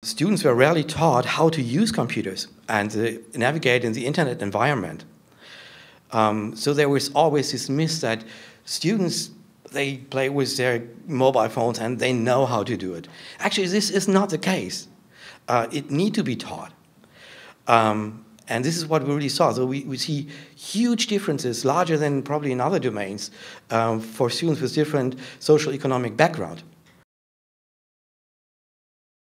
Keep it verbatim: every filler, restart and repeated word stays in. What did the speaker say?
Students were rarely taught how to use computers and uh, navigate in the internet environment. Um, so there was always this myth that students, they play with their mobile phones and they know how to do it. Actually, this is not the case. Uh, it needs to be taught. Um, and this is what we really saw. So we, we see huge differences, larger than probably in other domains, um, for students with different social economic background.